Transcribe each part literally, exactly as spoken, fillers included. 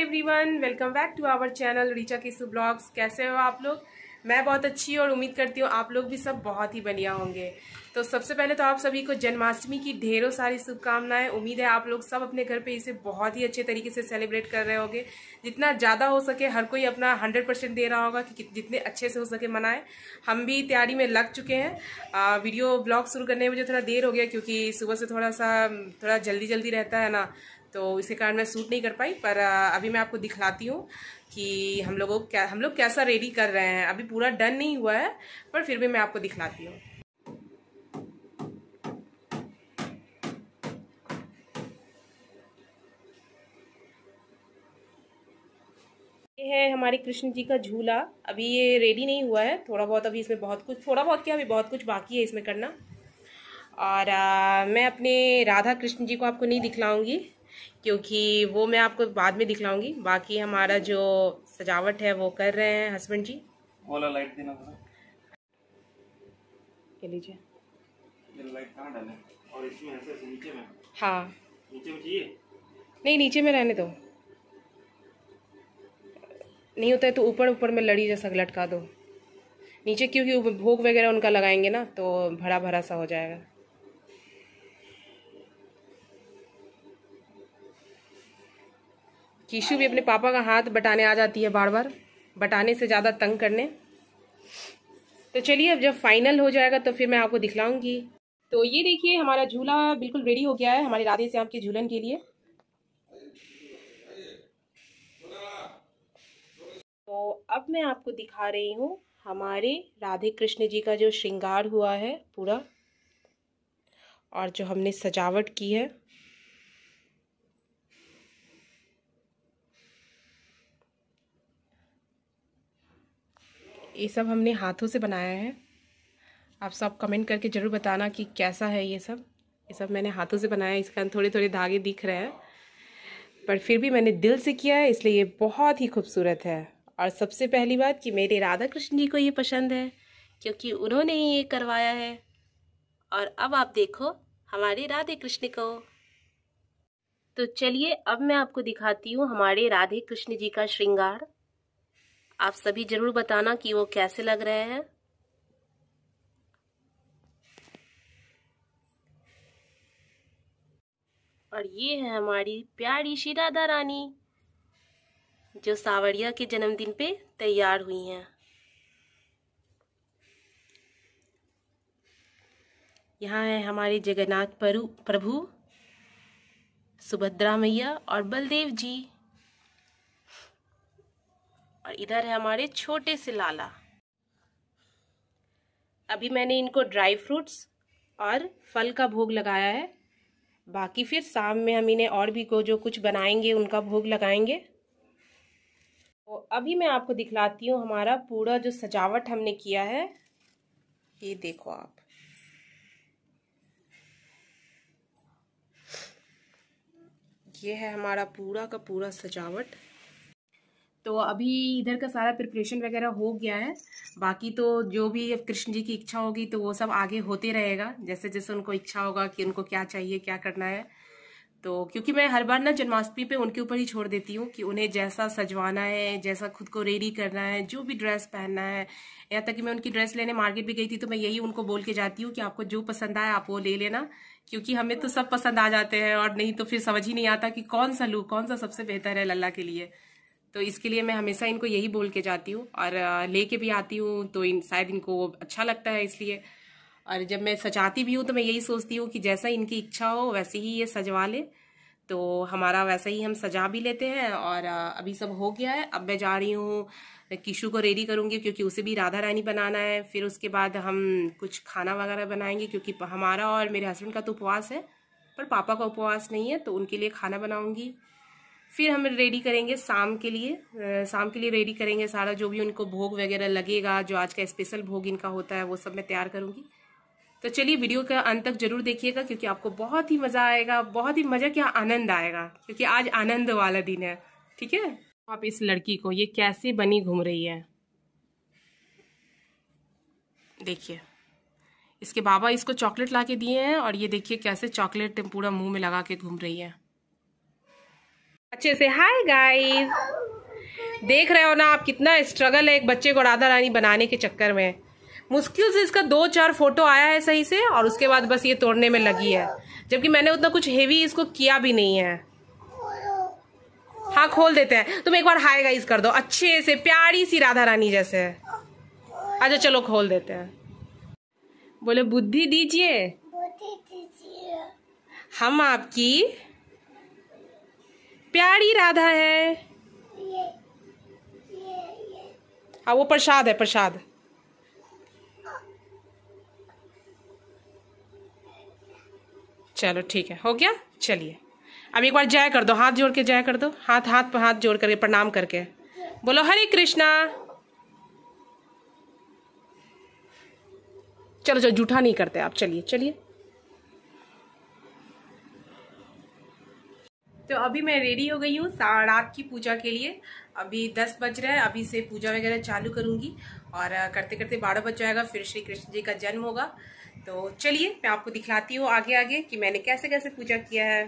Everyone, welcome back to our channel Richa Kisu blogs. कैसे हो आप लोग? मैं बहुत अच्छी और उम्मीद करती हूँ आप लोग भी सब बहुत ही बढ़िया होंगे। तो सबसे पहले तो आप सभी को जन्माष्टमी की ढेरों सारी शुभकामनाएं। उम्मीद है आप लोग सब अपने घर पे इसे बहुत ही अच्छे तरीके से सेलिब्रेट कर रहे होंगे। जितना ज़्यादा हो सके हर कोई अपना हंड्रेड परसेंट दे रहा होगा कि जितने अच्छे से हो सके मनाएं। हम भी तैयारी में लग चुके हैं। आ, वीडियो ब्लॉग शुरू करने में मुझे थोड़ा देर हो गया क्योंकि सुबह से थोड़ा सा थोड़ा जल्दी जल्दी रहता है ना, तो इसके कारण मैं शूट नहीं कर पाई। पर अभी मैं आपको दिखलाती हूँ कि हम लोगों क्या हम लोग कैसा रेडी कर रहे हैं। अभी पूरा डन नहीं हुआ है पर फिर भी मैं आपको दिखलाती हूँ। ये है हमारे कृष्ण जी का झूला। अभी ये रेडी नहीं हुआ है, थोड़ा बहुत अभी इसमें बहुत कुछ थोड़ा बहुत क्या अभी बहुत कुछ बाकी है इसमें करना। और आ, मैं अपने राधा कृष्ण जी को आपको नहीं दिखलाऊंगी क्योंकि वो मैं आपको बाद में दिखलाऊंगी। बाकी हमारा जो सजावट है वो कर रहे हैं हस्बैंड जी। बोला लाइट देना पड़ा। ये लीजिए। ये लाइट कहाँ डालें? और इसमें ऐसे नीचे में? हाँ, नीचे में चाहिए? नहीं नीचे में रहने दो, नहीं होता है तो ऊपर ऊपर में लड़ी जैसा लटका दो नीचे, क्योंकि भोग वगैरह उनका लगाएंगे ना तो भरा भरा सा हो जाएगा। कीशु भी अपने पापा का हाथ बटाने आ जाती है, बार बार बटाने से ज़्यादा तंग करने। तो चलिए अब जब फाइनल हो जाएगा तो फिर मैं आपको दिखलाऊंगी। तो ये देखिए हमारा झूला बिल्कुल रेडी हो गया है हमारे राधे श्याम के झूलन के लिए। तो अब मैं आपको दिखा रही हूँ हमारे राधे कृष्ण जी का जो श्रृंगार हुआ है पूरा, और जो हमने सजावट की है। ये सब हमने हाथों से बनाया है। आप सब कमेंट करके ज़रूर बताना कि कैसा है ये सब। ये सब मैंने हाथों से बनाया है, इसका थोड़े थोड़े धागे दिख रहे हैं पर फिर भी मैंने दिल से किया है, इसलिए ये बहुत ही खूबसूरत है। और सबसे पहली बात कि मेरे राधा कृष्ण जी को ये पसंद है क्योंकि उन्होंने ही ये करवाया है। और अब आप देखो हमारे राधे कृष्ण को। तो चलिए अब मैं आपको दिखाती हूँ हमारे राधे कृष्ण जी का श्रृंगार। आप सभी जरूर बताना कि वो कैसे लग रहे हैं। और ये है हमारी प्यारी सी राधा रानी जो सावरिया के जन्मदिन पे तैयार हुई हैं। यहाँ है हमारे जगन्नाथ प्रभु, सुभद्रा मैया और बलदेव जी। और इधर है हमारे छोटे से लाला। अभी मैंने इनको ड्राई फ्रूट्स और फल का भोग लगाया है, बाकी फिर शाम में हम इन्हें और भी को जो कुछ बनाएंगे उनका भोग लगाएंगे। तो अभी मैं आपको दिखलाती हूँ हमारा पूरा जो सजावट हमने किया है। ये देखो आप, ये है हमारा पूरा का पूरा सजावट। तो अभी इधर का सारा प्रिपरेशन वगैरह हो गया है। बाकी तो जो भी कृष्ण जी की इच्छा होगी तो वो सब आगे होते रहेगा, जैसे जैसे उनको इच्छा होगा कि उनको क्या चाहिए क्या करना है। तो क्योंकि मैं हर बार ना जन्माष्टमी पे उनके ऊपर ही छोड़ देती हूँ कि उन्हें जैसा सजवाना है, जैसा खुद को रेडी करना है, जो भी ड्रेस पहनना है। यहाँ तक कि मैं उनकी ड्रेस लेने मार्केट भी गई थी तो मैं यही उनको बोल के जाती हूँ कि आपको जो पसंद आए आप वो ले लेना, क्योंकि हमें तो सब पसंद आ जाते हैं और नहीं तो फिर समझ ही नहीं आता कि कौन सा लूँ, कौन सा सबसे बेहतर है लल्ला के लिए। तो इसके लिए मैं हमेशा इनको यही बोल के जाती हूँ और लेके भी आती हूँ, तो इन शायद इनको अच्छा लगता है इसलिए। और जब मैं सजाती भी हूँ तो मैं यही सोचती हूँ कि जैसा इनकी इच्छा हो वैसे ही ये सजवा ले, तो हमारा वैसे ही हम सजा भी लेते हैं। और अभी सब हो गया है। अब मैं जा रही हूँ कीशु को रेडी करूँगी क्योंकि उसे भी राधा रानी बनाना है। फिर उसके बाद हम कुछ खाना वगैरह बनाएंगे क्योंकि हमारा और मेरे हस्बैंड का तो उपवास है पर पापा का उपवास नहीं है, तो उनके लिए खाना बनाऊँगी। फिर हम रेडी करेंगे शाम के लिए शाम के लिए रेडी करेंगे सारा जो भी उनको भोग वगैरह लगेगा, जो आज का स्पेशल भोग इनका होता है वो सब मैं तैयार करूँगी। तो चलिए वीडियो का अंत तक जरूर देखिएगा क्योंकि आपको बहुत ही मज़ा आएगा, बहुत ही मज़ा क्या आनंद आएगा क्योंकि आज आनंद वाला दिन है। ठीक है, आप इस लड़की को ये कैसे बनी घूम रही है, देखिए। इसके बाबा इसको चॉकलेट ला के दिए हैं और ये देखिए कैसे चॉकलेट पूरा मुंह में लगा के घूम रही है। अच्छे से हाय गाइस, देख रहे हो ना आप कितना स्ट्रगल है एक बच्चे को राधा रानी बनाने के चक्कर में। मुश्किल से इसका दो चार फोटो आया है सही से, और उसके बाद बस ये तोड़ने में लगी है, जबकि मैंने उतना कुछ हेवी इसको किया भी नहीं है। हाँ खोल देते हैं, तुम एक बार हाय गाइस कर दो अच्छे से, प्यारी सी राधा रानी जैसे। अच्छा चलो खोल देते हैं। बोले बुद्धि दीजिए, हम आपकी प्यारी राधा है। हाँ वो प्रसाद है, प्रसाद। चलो ठीक है, हो गया। चलिए अब एक बार जय कर दो, हाथ जोड़ के जय कर दो, हाथ हाथ पर हाथ जोड़ करके प्रणाम करके बोलो हरे कृष्णा। चलो चलो जूठा नहीं करते आप, चलिए चलिए। तो अभी मैं रेडी हो गई हूँ रात की पूजा के लिए। अभी दस बज रहे हैं, अभी से पूजा वगैरह चालू करूँगी और करते करते बारह बज जाएगा, फिर श्री कृष्ण जी का जन्म होगा। तो चलिए मैं आपको दिखलाती हूँ आगे आगे कि मैंने कैसे कैसे पूजा किया है।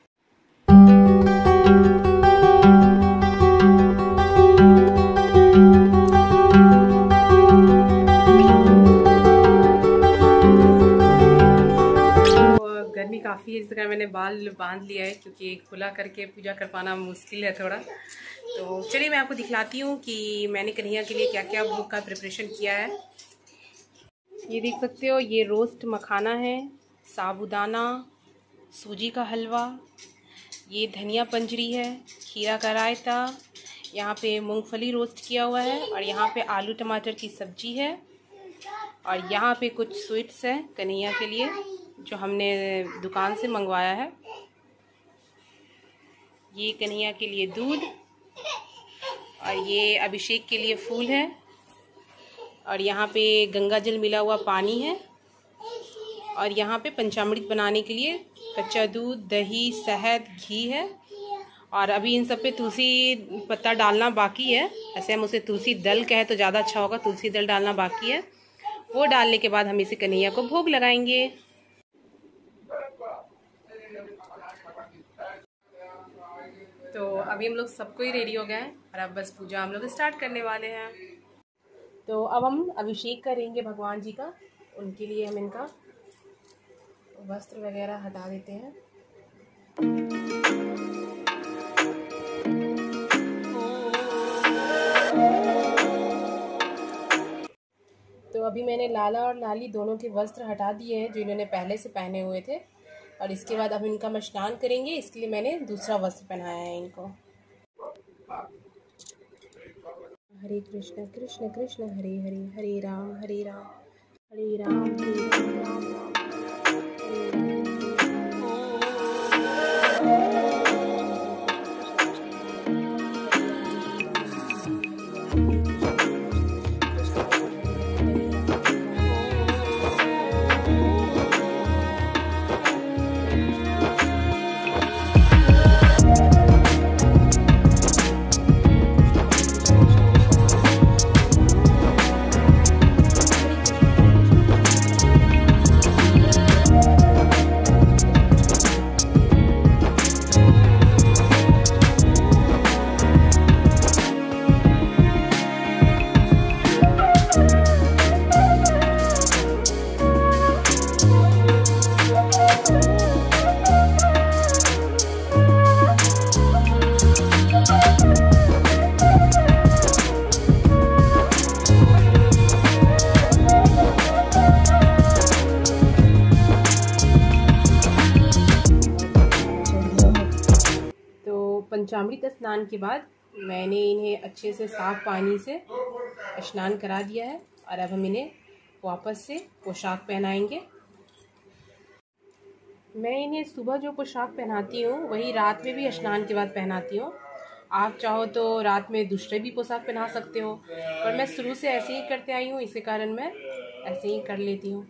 गर्मी काफ़ी है, इस तरह मैंने बाल बांध लिया है क्योंकि खुला करके पूजा कर पाना मुश्किल है थोड़ा। तो चलिए मैं आपको दिखलाती हूँ कि मैंने कन्हैया के लिए क्या क्या भोग का प्रिपरेशन किया है। ये देख सकते हो, ये रोस्ट मखाना है, साबूदाना, सूजी का हलवा, ये धनिया पंजरी है, खीरा का रायता, यहाँ पे मूंगफली रोस्ट किया हुआ है, और यहाँ पे आलू टमाटर की सब्जी है, और यहाँ पे कुछ स्वीट्स है कन्हैया के लिए जो हमने दुकान से मंगवाया है। ये कन्हैया के लिए दूध, और ये अभिषेक के लिए फूल है, और यहाँ पे गंगा जल मिला हुआ पानी है, और यहाँ पे पंचामृत बनाने के लिए कच्चा दूध, दही, शहद, घी है, और अभी इन सब पे तुलसी पत्ता डालना बाकी है। ऐसे हम उसे तुलसी दल कहे तो ज़्यादा अच्छा होगा, तुलसी दल डालना बाकी है। वो डालने के बाद हम इसे कन्हैया को भोग लगाएंगे। तो अभी हम लोग सबको ही रेडी हो गए हैं और अब बस पूजा हम लोग स्टार्ट करने वाले हैं। तो अब हम अभिषेक करेंगे भगवान जी का, उनके लिए हम इनका वस्त्र वगैरह हटा देते हैं। तो अभी मैंने लाला और लाली दोनों के वस्त्र हटा दिए हैं जो इन्होंने पहले से पहने हुए थे, और इसके बाद अब इनका हम स्नान करेंगे, इसके लिए मैंने दूसरा वस्त्र पहनाया है इनको। हरे कृष्ण कृष्ण कृष्ण हरे हरे, हरे राम हरे राम हरे राम हरे राम राम राम पंचामृत स्नान के बाद मैंने इन्हें अच्छे से साफ पानी से स्नान करा दिया है, और अब हम इन्हें वापस से पोशाक पहनाएंगे। मैं इन्हें सुबह जो पोशाक पहनाती हूँ वही रात में भी स्नान के बाद पहनाती हूँ। आप चाहो तो रात में दूसरे भी पोशाक पहना सकते हो, पर मैं शुरू से ऐसे ही करते आई हूँ, इसी कारण मैं ऐसे ही कर लेती हूँ।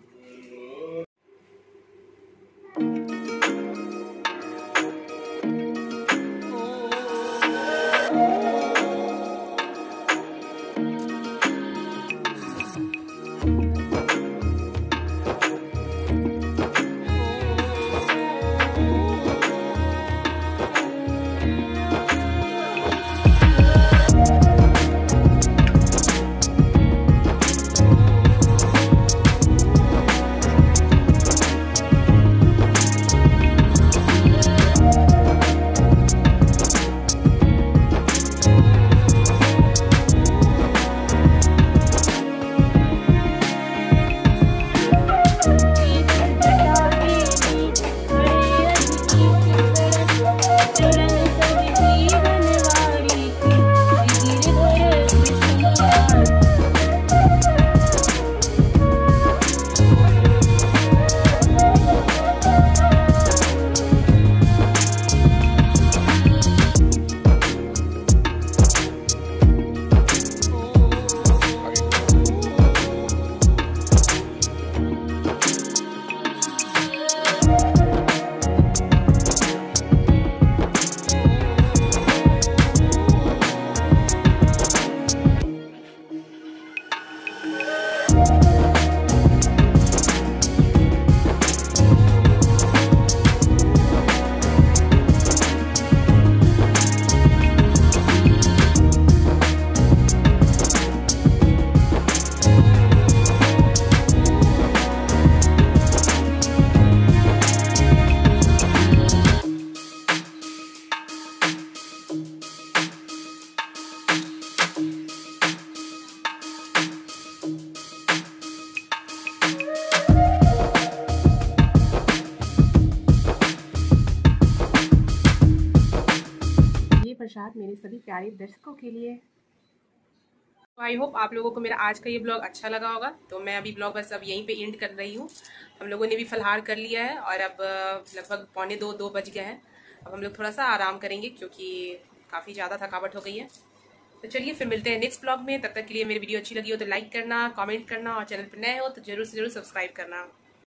आशीर्वाद मेरे सभी प्यारे दर्शकों के लिए। आई होप आप लोगों को मेरा आज का ये ब्लॉग अच्छा लगा होगा। तो मैं अभी ब्लॉग बस अब यहीं पे एंड कर रही हूँ। हम लोगों ने भी फलहार कर लिया है और अब लगभग पौने दो दो बज गए हैं। अब हम लोग थोड़ा सा आराम करेंगे क्योंकि काफ़ी ज़्यादा थकावट हो गई है। तो चलिए फिर मिलते हैं नेक्स्ट ब्लॉग में। तब तक के लिए मेरी वीडियो अच्छी लगी हो तो लाइक करना, कमेंट करना और चैनल पर नए हो तो जरूर से जरूर सब्सक्राइब करना।